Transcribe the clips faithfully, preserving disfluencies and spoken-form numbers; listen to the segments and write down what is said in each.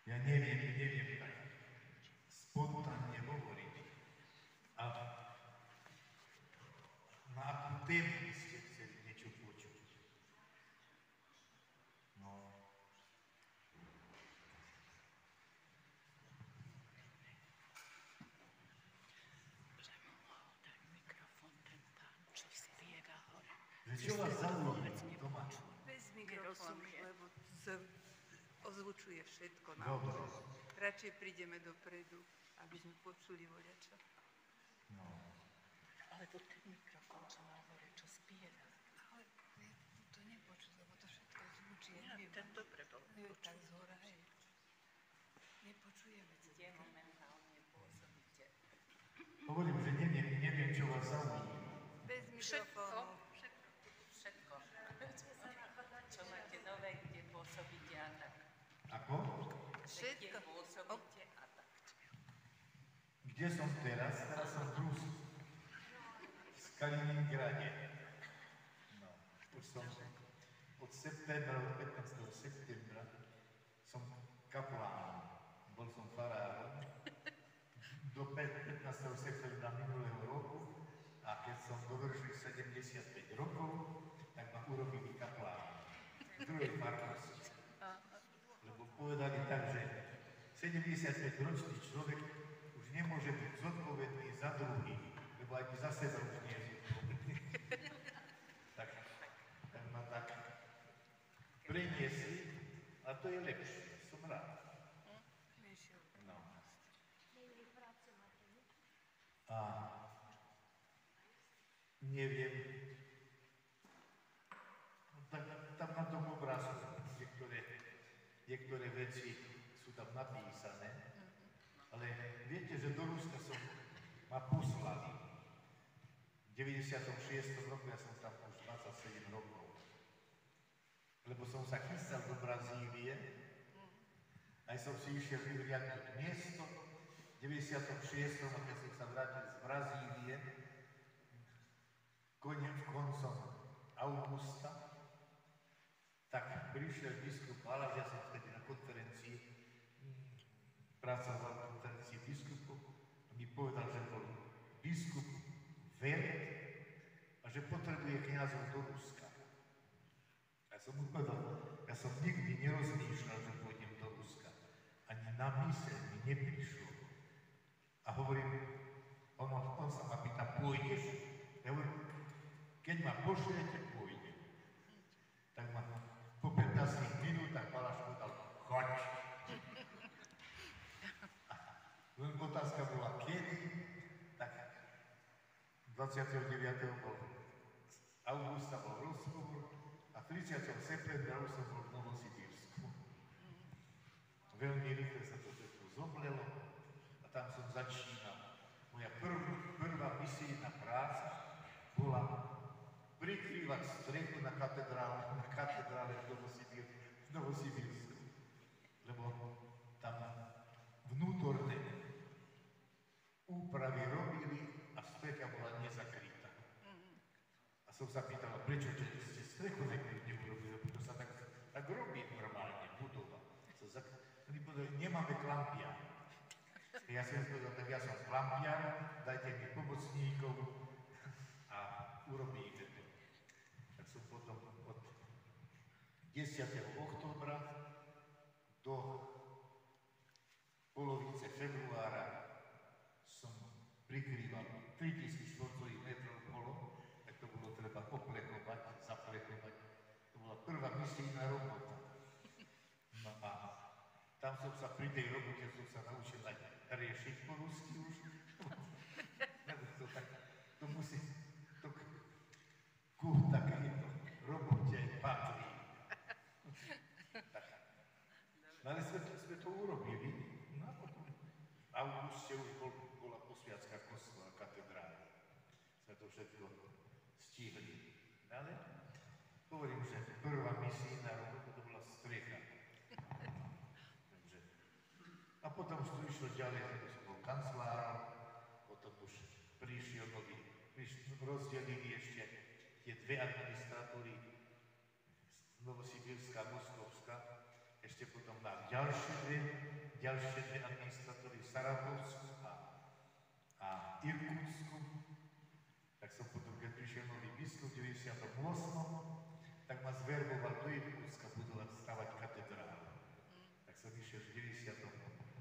Ja neviem, neviem tak spontánne hovoriť. A na akú tému by ste chceli niečo počuť? No. Že mu mohol dať mikrofón ten pán, čo spieva hore. Že čo vás zaujíma doma? Bez mikrofónu, lebo ozvučuje všetko na Dobre. Radšej prídeme dopredu, aby sme počuli voľača. No. Alebo ten mikrofón, čo má hore, čo spieva. Ale to nepočuť, lebo to všetko zvučí. Ja, ten dobre bol. Je tak z hora, hej. Nepočujeme. Kde momentálne pôsobíte? Hovorím, že neviem, neviem, čo vás zaujíma. Bez mikrofónu. Všetko, všetko. Čo máte nové, kde pôsobíte a tak. Ako? Kde Všetko. pôsobíte a tak. Kde som teraz? Teraz som v Rusku. V Kaliningrade. No, už som od septembra, od pätnásteho septembra som kaplánom. Bol som farárom do pätnásteho septembra minulého roku a keď som dovršil sedemdesiatpäť rokov, tak ma urobili kaplánom v druhej farnosti. Lebo povedali tak, že sedemdesiatpäťročný človek už nemôže byť zodpovedný za druhých, lebo aj za seba už nie je zodpovedný. tak, tak ma tak preniesli, a to je lepšie, som rád. No. A neviem, tak, tam na tom obrázku niektoré, niektoré veci sú tam napísané, ale viete, že do Ruska som ma poslali. V deväťdesiatom šiestom roku, ja som tam už dvadsaťsedem rokov, lebo som sa chystal do Brazílie, aj som si išiel vyhliadnúť miesto. V deväťdesiatom šiestom keď som sa vrátil z Brazílie, konec koncom augusta, tak prišiel biskup Balaš, ja som vtedy na konferencii, pracoval na konferencii biskupov, a mi povedal, že bol biskup Vert a že potrebuje kňazov do Ruska. Ja som mu povedal, ja som nikdy nerozmýšľal, že pôjdem do Ruska. Ani na myseľ mi neprišlo. A hovorím, on, on sa ma pýta, pôjdeš? Ja hovorím, keď ma pošlete, pôjdem. Tak ma po pätnástich minútach Balaš povedal, choď. Len otázka bola, kedy? Tak dvadsiateho deviateho bol augusta bol rozhovor a tridsiateho septembra už som bol v Novosibírsku. Veľmi rýchle sa to všetko zomlelo a tam som začínal. Moja prv, prvá misijná práca bola prikrývať strechu na katedrále, na katedrále v, Novosibír, v Novosibírsku. Lebo tam vnútorné úpravy robili a strecha bola nezakrytá. A som sa pýtal, prečo ste strechu neurobili, lebo to sa tak, tak robí normálne, budova. Oni povedali, nemáme klampiar. Ja som povedal, tak ja som klampiar, dajte mi pomocníkov a urobíte to. Tak som potom od desiateho októbra do polovice februára som prikrýval tritisíc štvorcových metrov polo, tak to bolo treba oplechovať, zaplechovať. To bola prvá misijná robota. No a tam som sa pri tej robote som sa naučil aj riešiť po rusky už. to, tak, to musí, to ku takéto robote patrí. No ale sme to, sme to urobili, no a potom v auguste už bol, bola posviacka kostola katedrály. Sme to všetko stihli. Ale hovorím, že prvá misijná robota to bola strecha. Takže. A potom už to išlo ďalej, že som bol kancelárom, potom už prišiel nový, rozdelili ešte tie dve administratúry, Novosibírska a Moskovská, ešte potom na ďalšie dve ďalšie dve administratúry v Sarabovsku a, a Irkutsku. Tak som potom, keď prišiel nový biskup v deväťdesiatom ôsmom tak ma zverboval do Irkutska budovať stavať katedrálu. Tak som išiel v deväťdesiatom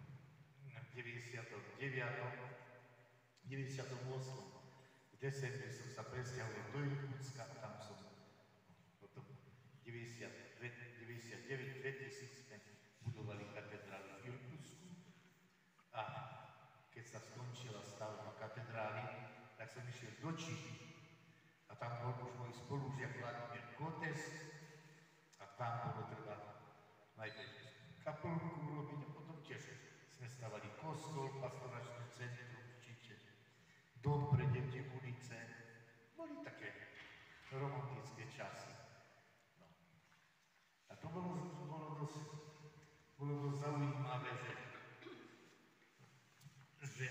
deviatom deväťdesiatom ôsmom v decembri som sa presťahoval do Irkutska a tam som potom deväťdesiatdeväť dvetisíc sme budovali katedrálu v Irkutsku a keď sa skončila stavba katedrály, tak som išiel do Číny a tam bol už môj spolužiak Vladimír Kotes a tam bolo treba najprv kaplnku urobiť a potom tiež sme stavali kostol, pastoračné centrum v Čite, dom pre deti, ulice. Boli také romantické časy. No. A to bolo, bolo, dosť, bolo dosť zaujímavé, že, že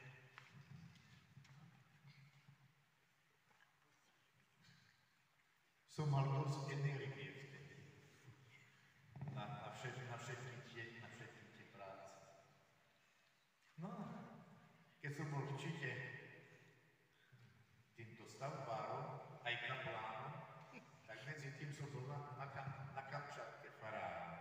som mal dosť energie vtedy na, na, všetky, na, všetky tie, na všetky tie práce. No, keď som bol v Čite týmto stavbárom, aj kaplánom, tak medzi tým som bol na, na, na Kamčatke farárom,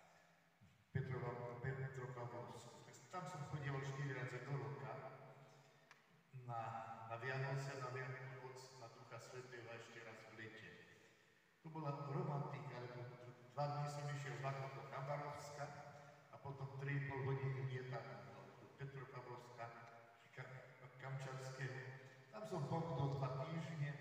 Petropavlovsku. Tam som chodil štyri razy do roka na, na Vianoce, na Veľkonoc, na Ducha Svätého a ešte raz v lete. To bola romantika, lebo dva dní som išiel vlakom do Chabarovska a potom tri a pol hodiny lietadlom do Petropavlovska, Kamčatského. Tam som pobudol dva týždne.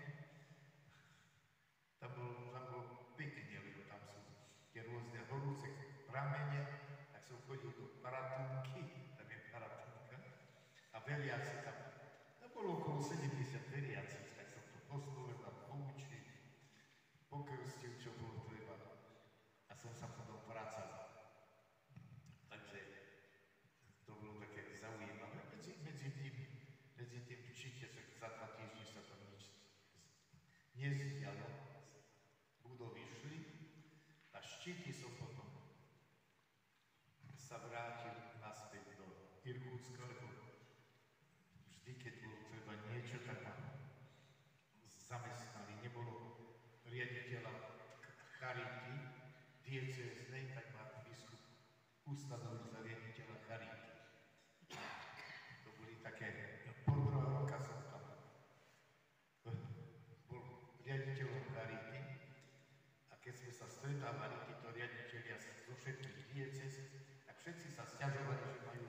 Tam bolo, tam bolo pekne, lebo tam sú tie rôzne horúce pramene, tak som chodil do Paratunky, tam je Paratunka, a veriaci tam. Tam bolo okolo sedemdesiat veriacich, tak som to poslúžil tam poučil, pokrstil, čo bolo treba. A som sa potom vracal. Takže to bolo také zaujímavé. Medzi, medzi tým, medzi tým v Čite za dva týždne sa tam nič nezdialo. Budovy šli a štíti som potom sa vrátil naspäť do Irkutska, lebo vždy, keď bolo treba niečo, tak ma zamestnali. Nebolo riaditeľa charity diecéznej, tak ma biskup ustanovil za riaditeľa charity. To boli také, pol druhá roka som tam bol riaditeľom charity a keď sme sa stretávali, títo riaditeľia zo všetkých diecéz, tak všetci sa sťažovali, že majú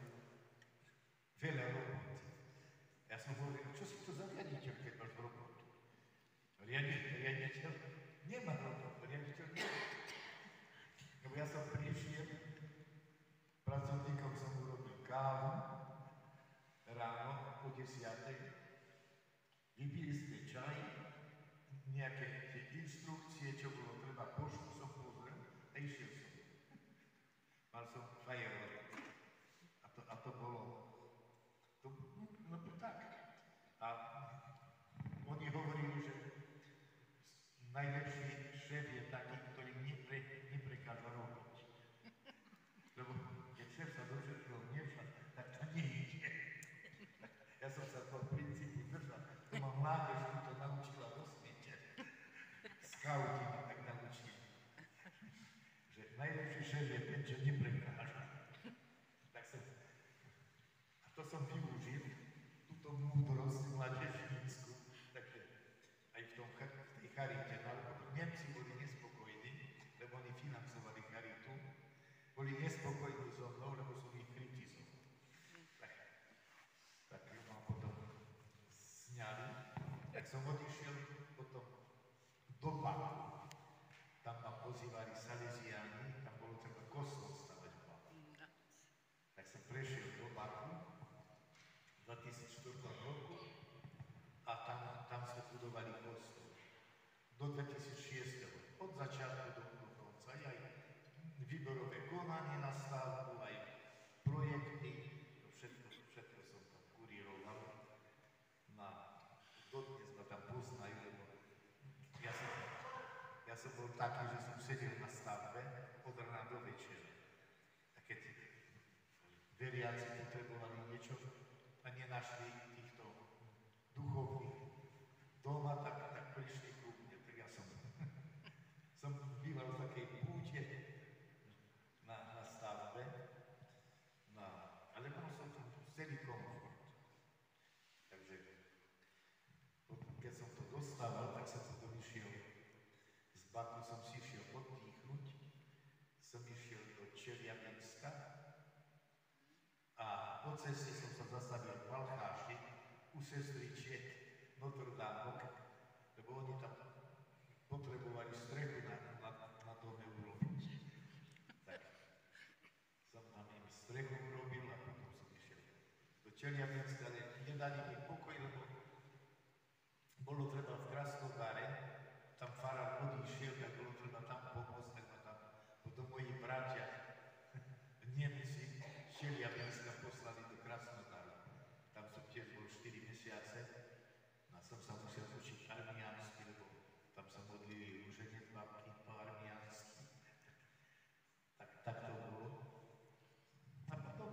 veľa roboty. Ja som hovoril, čo si to za riaditeľ, keď máš robotu? Riaditeľ, riaditeľ nemá robotu, riaditeľ nemá. Lebo ja som prišiel, pracovníkom som urobil kávu ráno o desiatej, vypili ste čaj, nejaké tie inštrukcie, čo bolo treba, poštu som pozrel a išiel som. Mal som fajerov. A to, a to bolo, to, no to tak. A oni hovorili, že najlepší šéf je taký, ktorý nepre, neprekáža robiť. Lebo keď šéf sa do všetkého vnieša, tak to nejde. Ja som sa toho princípu držal. To ma mládež to naučila vo svete. Skauti ma tak naučili. Že najlepší šéf je ten, čo neprekáža. Tak som, a to som využil, túto múdrosť mládežnícku. Takže aj v, tom, v tej charite, no, ale potom Nemci boli nespokojní, lebo oni financovali charitu, boli nespokojní so mnou, lebo som ich kritizoval. Tak, tak ma potom sňali, tak som odišiel potom do Baku. Tam ma pozývali Salesiáni, tam bolo treba kostol stavať v Baku. Tak som prešiel do Baku v dvetisícštyri roku a tam, tam sme budovali kostol. Do dvetisícšesť od začiatku do konca, aj výborové konanie na stavbu, aj projekty, to všetko, všetko som tam kuríroval. No, dodnes ma tam poznajú, lebo ja som, ja som bol taký, že som sedel na stavbe od rána do večera. A keď veriaci potrebovali niečo a nenašli týchto duchovných doma, tak, tak prišli ku mne. Tak ja som, som býval v takej púte na, na stavbe, no, ale mal som tam celý komfort. Takže keď som to dostával, tak som to vyšiel. Z Baku som si išiel oddychnúť, som išiel do Čeliabinska a po ceste som sa zastavil v Balcháši u sestričiek Notre Dame, lebo oni tam potrebovali strechu na, na, na dome urobiť. Tak som tam im strechu urobil a potom som išiel do Čeliabinska, ale nedali mi pokoj, lebo bolo treba v Krasnodare, tam farár odišiel, tak bolo treba tam pomôcť, tak ma tam potom moji bratia Nemci z Čeliabinska poslali do Krasnodaru. Tam som tiež bol štyri mesiace a som sa musel učiť armiánsky, lebo tam sa modlili rúženec babky po armiánsky. Tak, tak to bolo. A potom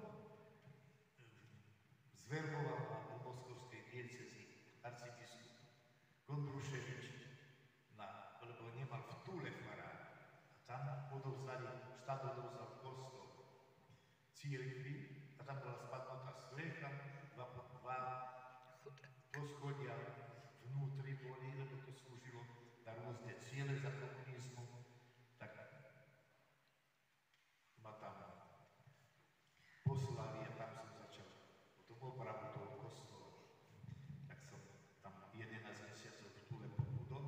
zverboval ma do moskovskej diecézy arcibiskup Kondruševič, na, lebo nemal v Tule farár. A tam odovzdali, štát odovzdal kostol církvi a tam bola spadnutá strecha, dva, dva poschodia vnútri boli, lebo to slúžilo na rôzne ciele za komunizmu. Tak ma tam poslali a tam som začal potom opravu toho kostola. Tak som tam jedenásť mesiacov v Tule pobudol,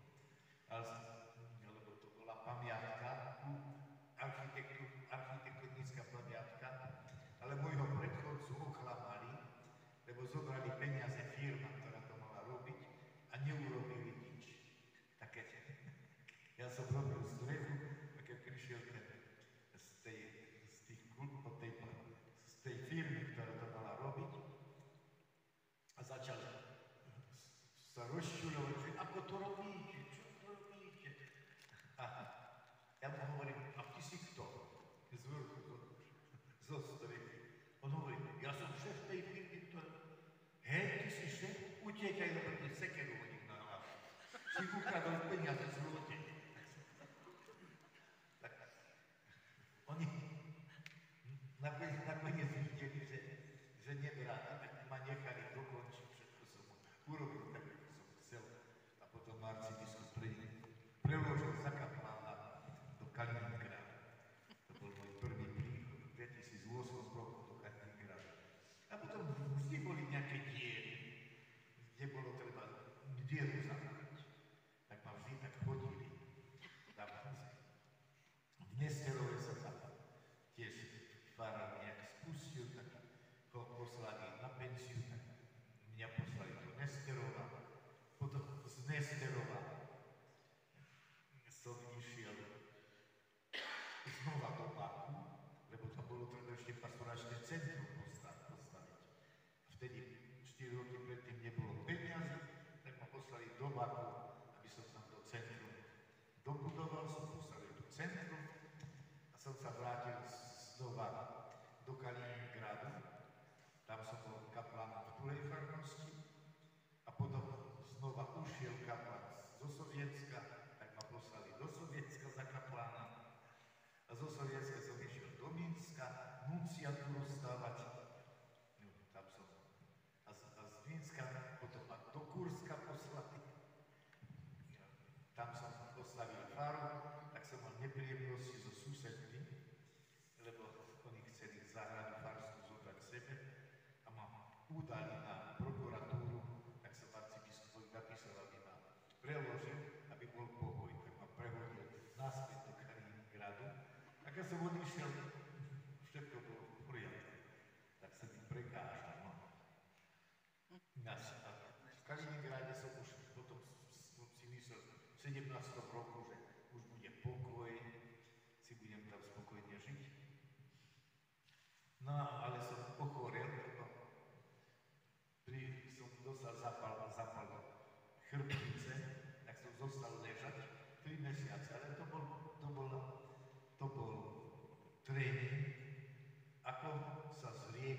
lebo to bola pamiatka, architektonická pamiatka, ale môjho predchodcu oklamali, lebo zobrali peniaze firma, ktorá to mala robiť a neurobili nič. Tak keď ja som robil strechu a keď prišiel ten z tej, z tých, od tej, z tej firmy, ktorá to mala robiť a začal sa rozčuľovať, že ako to robíte, čo to robíte. A ja mu hovorím, a ty si kto? Z vrchu, zo strechy. On hovorí, ja som šéf tej firmy, ktorá... Hej, ty si šéf? Utiekaj, lebo ti sekeru hodím na hlavu. Si ukradol peniaze z ľudí. Tak oni nakoniec, nakoniec videli, že, že nebráti, tak ma nechali dokončiť všetko som urobil, tak ako som chcel. A potom arcibiskup pre, preložil za kaplána do Kaliningradu. To bol môj prvý príchod v dvetisícosem roku do Kaliningradu. A potom vždy boli nejaké diery, kde bolo treba dieru zakryť. Tak ma vždy tak chodili. Tam v Nesterove sa tam tiež farár nejak spustil, tak ho poslali na penziu, tak mňa poslali do Nesterova. Potom z Nesterova som išiel znova do Baku, lebo tam bolo treba ešte pastoračné centrum postaviť. A vtedy štyri roky predtým nebolo peniazy, tak ma poslali do Baku, aby som tam do centrum dobudoval, som poslali do centrum a som sa vrátil znova do Kaliningradu. Tam som bol kaplán v Tulej farnosti a potom znova ušiel kaplán zo Sovietska, tak ma poslali do Sovietska za kaplána. A zo Sovietska som išiel do Minska, nunciatúru stavať. No, tam som. A z, a z Minska potom ma do Kurska poslali. Tam som postavil faru, tak som mal nepríjemnosti so susedmi, lebo oni chceli záhradu farskú zobrať sebe a ma udali na prokuratúru, tak som arcibiskupovi napísal, aby ma preložil, aby bol pokoj, tak ma prehodil naspäť do Kaliningradu. A keď som odišiel, všetko bolo v poriadku, tak sa mi prekážal. No. V Kaliningrade som už potom si myslel v sedemnástom roku, že už bude pokoj, si budem tam spokojne žiť. No, ale som ochorel, lebo pri, som dostal zapal, zapal chrbtice, tak som zostal ležať tri mesiace, ale to bol, to bol, to bol tréning, ako sa zrieť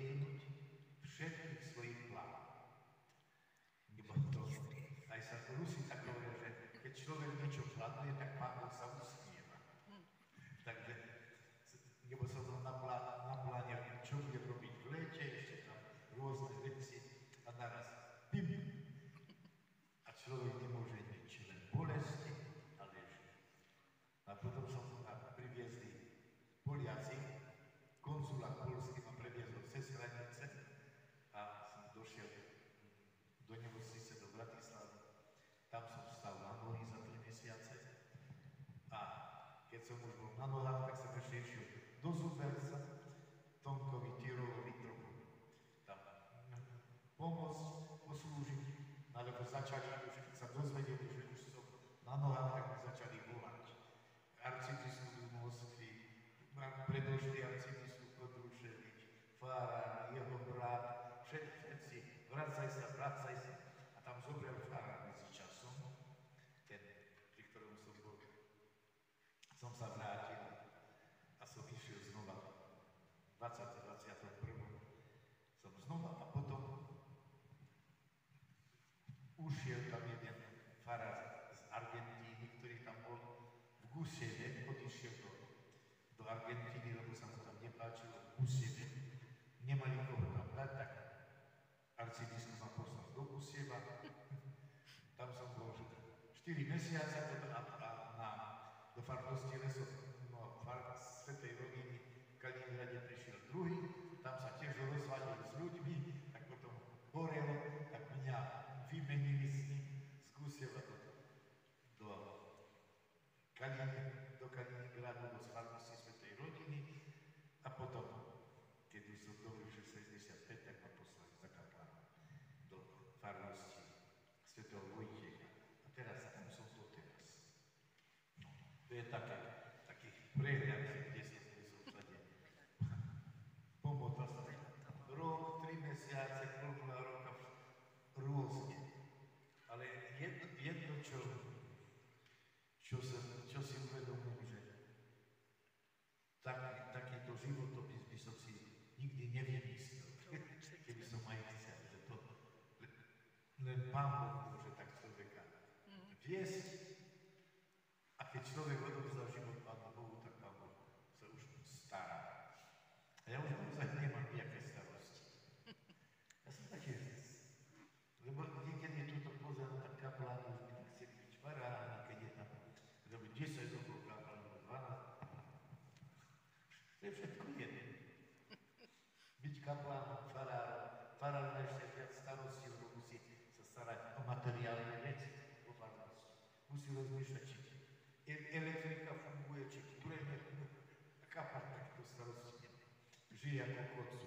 naraz pim. A človek nemôže nič, len bolesti a leží. A potom som a priviezli Poliaci, konzulát polský ma previezol cez hranice a som došiel do nemocnice do Bratislavy. Tam som vstal na nohy za tri mesiace a keď som už bol na nohách, tak som ešte išiel do Zuberca, Tomkovi, Tyrolovi trochu tam pomôcť, poslúžiť, alebo začali, už keď sa dozvedeli, že už som na nohách, tak mi začali volať. Arcibiskup z Moskvy, predošli arcibiskup Kodruševič, farár, jeho brat, všetci, vracaj sa, vracaj sa. A tam zobral farár medzi časom, ten, pri ktorom som bol. Som sa vrátil a som išiel znova. dvadsiateho prvého som znova a potom ušiel tam jeden farár z Argentíny, ktorý tam bol v Guseve, odišiel do, do Argentíny, lebo sa mu tam nepáčilo v Guseve. Nemali koho tam dať, tak arcibiskup ma poslal do Guseva. Tam som bol štyri mesiace potom a, a na, do farnosti Lesov, no, far Svetej rodiny v Kaliningrade prišiel druhý, tam sa tiež rozvadil s ľuďmi, tak potom horelo, tak mňa vymenili s ním z Guseva do, do, Kalin, do Kaliningradu, do farnosti Svetej rodiny a potom, keď už som dovršil šesťdesiatpäť, tak ma poslali za kaplána do farnosti Svetého Vojtiecha. A teraz tam som to teraz. No, to je také, taký prehľad, kde som dnes odtade. Pomotal sa rok, tri mesiace, pol roka, rôzne. Ale jedno, jedno čo, čo, sa, čo si uvedomujem, že tak, takýto životopis by som si nikdy nevymyslel, keby som aj chcel, že to len Pán Boh môže tak človeka viesť. A keď človek odovzdá život Pánu Bohu, tak Pán Boh sa už stará. A ja už naozaj nemám nejaké starosti. Ja som taký, lebo niekedy je túto pozerám, tak kapláni už by chceli byť faráni, keď je tam, lebo desať rokov kapláni, dvanásť. To je všetko jedno. Byť kaplánom, farárom, farár má ešte viac starostí, lebo musí sa starať o materiálne veci, o farnosti. Musí rozmýšľať, či e- elektrika funguje, či kúrenie, a kaplán takto starosti nemá. Žije ako kocúr.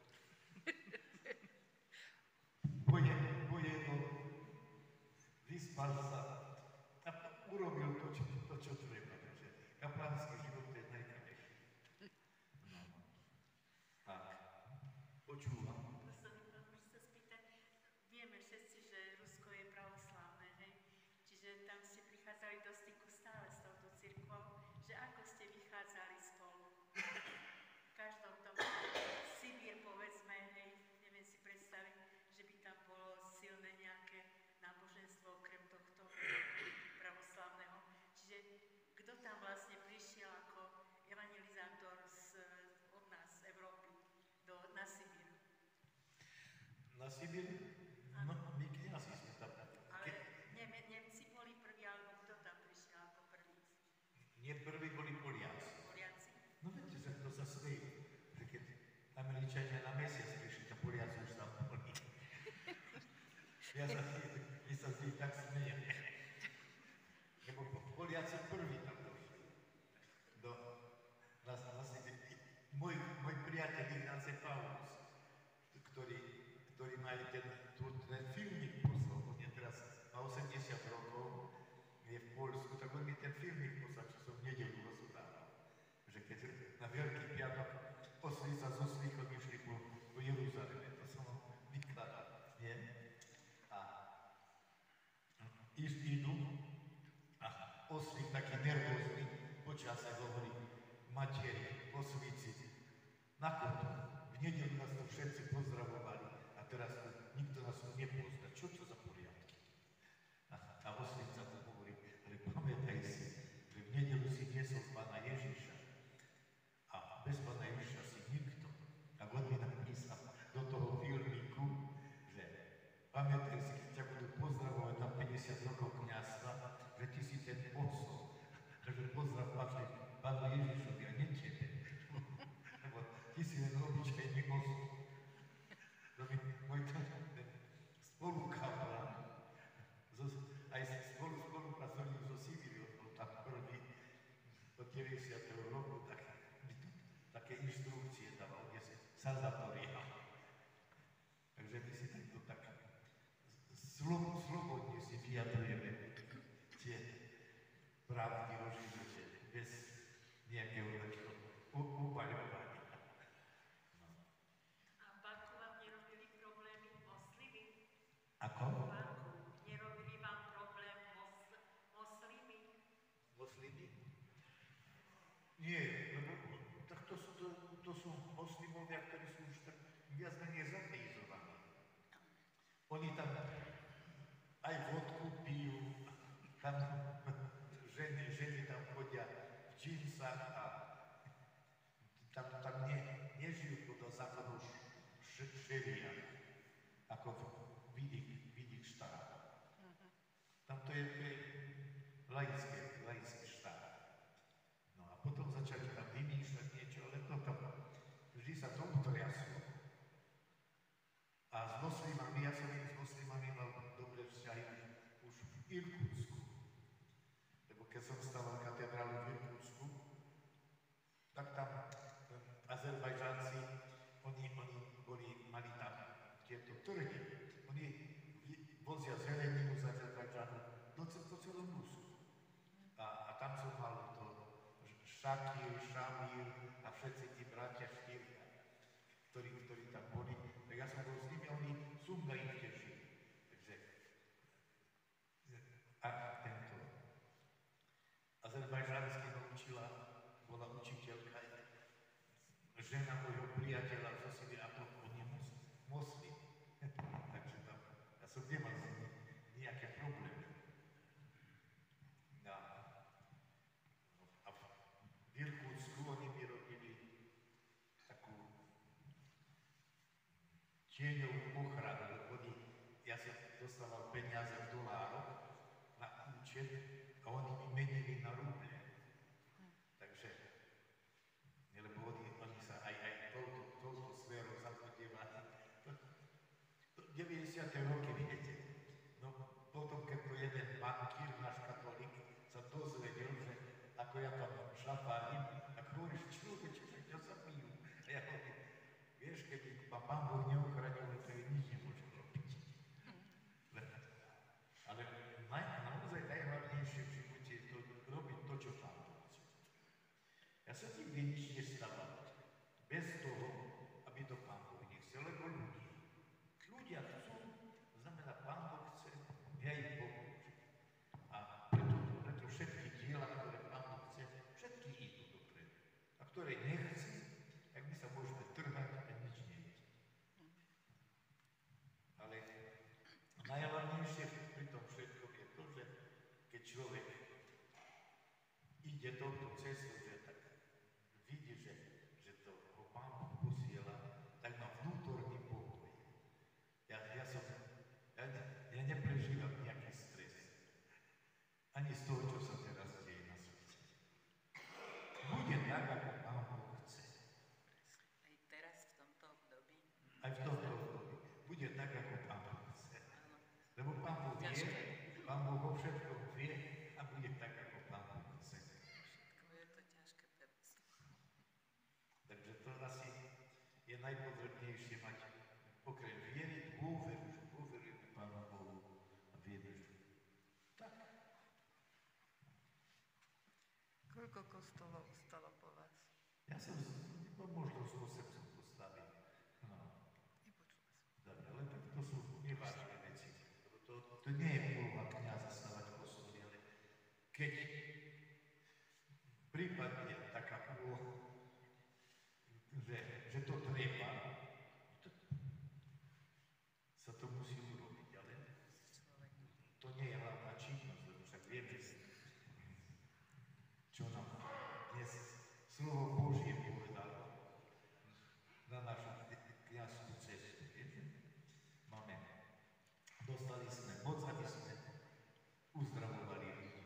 Boje, boje to, vyspal sa a urobil to, čo, to, čo treba. Takže kaplánsky život je najkrajší. No. Tak, počúvam. Môžem sa spýtať, vieme všetci, že Rusko je pravoslávne, hej? Čiže tam ste prichádzali do styku stále s touto cirkvou, že ako ste vychádzali spolu? V každom tom Sibír, povedzme, hej, neviem si predstaviť, že by tam bolo silné nejaké náboženstvo okrem tohto pravoslávneho. Čiže kto tam vlastne prišiel ako evangelizátor z, od nás, z Európy, do, na Sibír? Na Sibír? No, my kniazy sme tam. Ale ne, Nemci boli prví, alebo kto tam prišiel ako prvý? Nie prví boli Poliaci. Poliaci. No viete, že to sa smejú, že keď Američania na mesiac prišli, tak Poliaci už tam boli. Ja sa, my sa z nich tak smejem. Lebo Poliaci prví tam došli. Do, nás, vlastne, môj, môj priateľ Ignáce Paulus, ktorý, ktorý má aj ten, ten filmik poslal, on je teraz má osemdesiat rokov, je v Poľsku, tak on mi ten filmik poslal, čo som v nedeľu rozdával. Že keď na Veľký piatok oslica so slíkom išli po, po Jeruzaleme, to som vykladal, nie? A iš, idú a oslík taký nervózny počase hovorí Matieri, oslici, na kotu, v nedeľu nás to všetci pozdravovali a teraz nikto nás tu nepozná. Čo to za poriadky? A tá oslica to hovorí, ale pamätaj si, že v nedeľu si niesol Pána Ježiša a bez Pána Ježiša si nikto. A on mi napísal do toho filmiku, že si len obyčajný moslim. No mi, môj ten, ten spolukaplan, aj spolu spolupracovník so Sibíriou, bol tam prvý od deväťdesiateho roku, tak mi tu také inštrukcie dával, kde sa zatvoria. Takže my si takto tak slo, slobodne si vyjadrujeme tie pravdy o živote, bez nejakého takého upaľovania. No. A v Baku vám nerobili problémy moslimy? Ako? V Baku nerobili vám problém mosl, moslimy? Moslimy? Nie, lebo tak to sú, to, to sú moslimovia, ktorí sú už tak viac menej zateizovaní. Oni tam aj vodku pijú, tam ženy, ženy tam chodia v džínsach a tam, tam ne, nežijú podľa zákonu šeria, ako v iných, v iných štátoch. Tam to je, to je laické, laický štát. No a potom začali tam vymýšľať niečo, ale to tam vždy sa tomu triaslo. A s moslimami, ja som s moslimami mal dobré vzťahy už v Irkutsku. Lebo keď som stával katedrálu v Irkutsku, tak tam Azerbajdžánci, oni, oni boli, mali tam tieto trhy. Oni vozia zeleninu z Azerbajdžánu do, do celého Rusku. A, a tam som mal to Šakír, Šamír a všetci tí bratia Štýrka, ktorí, ktorí tam boli. Tak ja som bol s nimi, oni Sunga ich tešili. Takže a tento azerbajdžánsky naučila, bola učiteľka, žena môjho priateľa zo Sibírie, a to on je moslim. Takže tam, ja som nemal s nimi nejaké problémy. A, a v Irkutsku oni mi robili takú tieňovú ochranu, lebo oni, ja som dostával peniaze v dolároch na účet a oni mi menili na ruble. Takže, lebo oni, oni sa aj, aj touto, touto sférou zapodievali. deväťdesiate roky, viete, no potom, keď to jeden bankír, náš katolík, sa dozvedel, že ako ja tam šafárim, tak hovoríš, človeče, že ťa zabijú. A ja hovorím, vieš, keď ma Pán Boh neochránil, to je nič nemôžem robiť. Ale naj, naozaj najhlavnejšie v živote je to robiť to, čo Pán Boh chce. Ja sa nikdy nič nestávam bez toho, aby to Pán Boh nechcel, lebo ľudí. Ľudia chcú, znamená, Pán Boh chce, ja im pomôžem. A preto, preto všetky diela, ktoré Pán Boh chce, všetky idú dopredu. A ktoré nechce, tak my sa môžeme trhať a nič nejde. Ale najhlavnejšie pri tom všetkom je to, že keď človek ide touto cestou, že tak vidí, že, že to ho Pán Boh posiela, tak má vnútorný pokoj. Ja, ja som, ja, ja neprežívam nejaký stres. Ani z toho, čo sa teraz deje na svete. Bude tak, ako Pán Boh chce. Aj teraz v tomto období. Aj v tomto období. Bude tak, ako Pán Boh chce. Lebo Pán Boh vie, Pán Boh vo všetkom vie a bude tak, ako Pán Boh chce. Všetko je to ťažké teraz. Takže to asi je najpotrebnejšie mať okrem viery, dôveru, že dôverujeme Pánu Bohu a vieme, že tak. Koľko kostolov stalo po vás? Ja som, no možno z osem som postavil. No, Nepočula som. dobre, ale tak to sú nevážne veci. To, to nie je úloha kňaza stavať kostoly, ale keď prípadne taká úloha, že, že to treba, to, sa to musí urobiť, ale to nie je hlavná činnosť, lebo však vieme, čo nám dnes slovo Božie povedalo na našu kňazskú cestu. Viete? Máme, dostali sme moc, aby sme uzdravovali ľudí.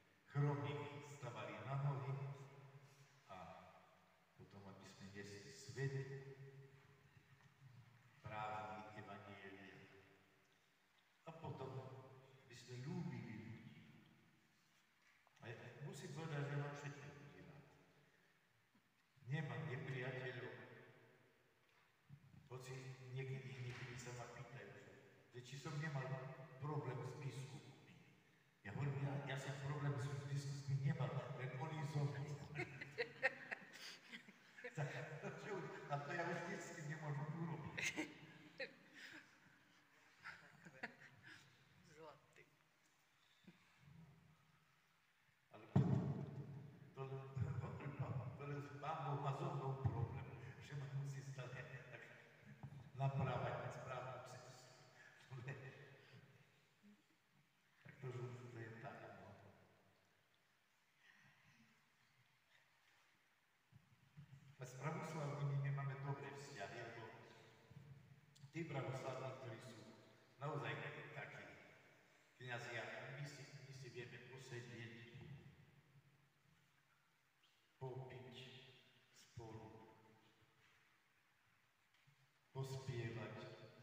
Chromých stavali na nohy a potom, aby sme nesli svet právny evanjelia. A potom by sme ľúbili ľudí. A ja musím povedať, že mám všetkých ľudí rád. Nemám nepriateľov. Hoci niekedy, niekedy sa ma pýtajú, že či som nemal problém s biskupmi. Ja hovorím, ja, ja som problém s biskupmi nemal, len oni zomreli. A to ja už nič s tým nemôžem urobiť. Zlatý. Ale to, to, to, len Pán Boh má so mnou problém, že ma musí stále tak naprávať na správnu cestu. Tak to, že to je tak. No. A s pravoslavnými my máme dobré vzťahy, lebo tí pravoslavní, ktorí sú naozaj takí kňazi, my si, my si vieme posedieť, popiť spolu, pospievať.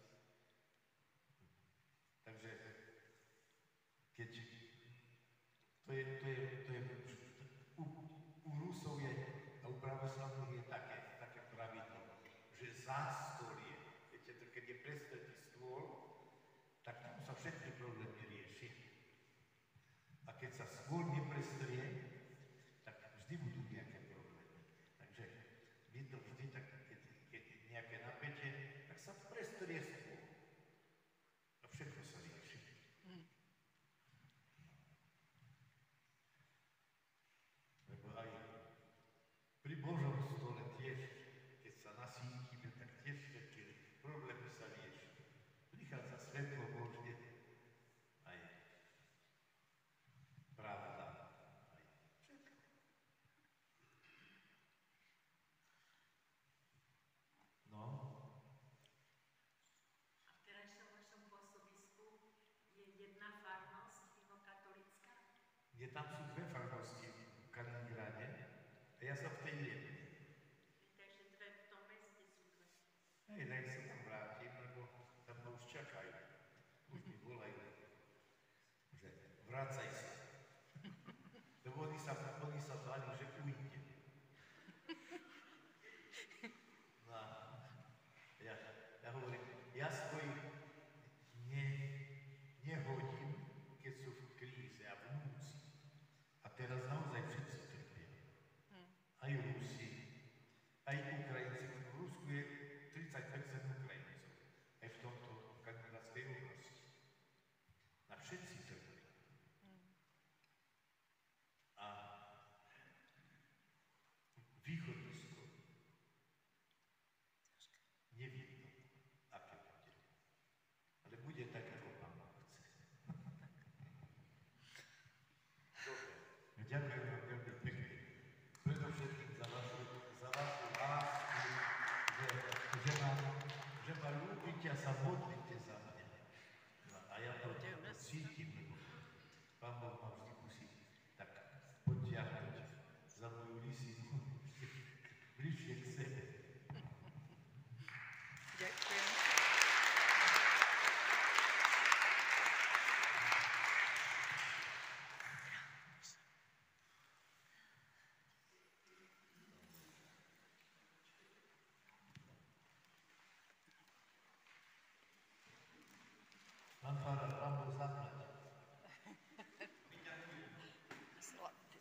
Takže keď to je, to je, to je u, u Rusov je a u pravoslavných je také, také pravidlo, že zástolie, viete, to keď je prestretý stôl, tak tam sa všetky problémy riešia. A keď sa stôl neprestrie, tak vždy budú nejaké problémy. Takže my to vždy tak, keď, keď je nejaké napätie, tak sa prestrie stôl. A všetko sa rieši. Lebo aj pri Božom stole tiež, keď sa nasítime, tak tiež všetky problémy sa riešia. Prichádza svetlo Božie, aj pravda, aj všetko. No. A v terajšom vašom pôsobisku je jedna farnosť rimokatolická? Je tam sú dve farnosti v Kaliningrade a ja som v tej jednej. Takže dve v tom meste sú dve. Hej, tak sa tam vrátim, lebo tam ma už čakajú. Už mi volajú, že vracaj sa. Lebo oni sa, oni sa báli, že ujdem. No a ja, ja hovorím, ja svoj ne, nehodím, keď sú v kríze a v núdzi. A teraz naozaj všetci trpia. Aj Rusi, aj Ukrajinci. V Rusku je tridsať percent Ukrajincov. Aj v tomto Kaliningradskej oblasti. A všetci trpia. A východisko nevidno, aké bude. Ale bude tak, ako Pán Boh chce. Dobre. Ďakujem vám veľmi pekne. Predovšetkým za vašu, za vašu lásku, že, že, ma, že ma ľúbite a sa modlíte za mňa. No, a ja to, to cítim, lebo Pán Boh ma vždy musí tak potiahnuť za moju lisinu bližšie k sebe. Ďakujem. Pán Farár, Pán Boh zaplať. Zlatý.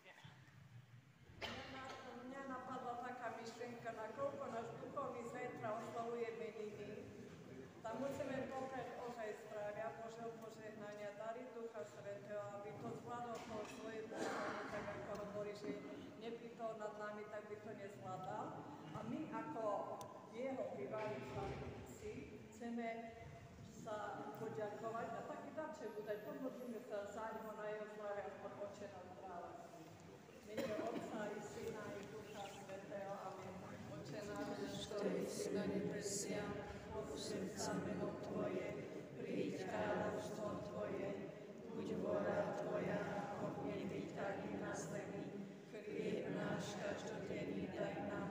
Mňa napadla taká myšlienka, nakoľko náš duchovný zajtra oslavuje meniny, tam musíme poprať ozaj zdravia, Božieho požehnania, dary Ducha Svätého, aby to zvládol to svoje požehnanie, tak ako hovorí, že nepýtol nad nami, tak by to nezvládal. A my ako jeho bývalí slavníci chceme sa poďakovať a taký darček budať. Pomodlíme sa za ňo na jeho zdravia, aspoň Otče náš kráľa. Mene Otca i Syna i Ducha Svätého. Amen. Otče náš, ktorý si na nebesiach, posväť sa meno Tvoje, príď kráľovstvo Tvoje, buď vôľa Tvoja, ako v nebi, tak i na zemi. Chlieb náš každodenný daj nám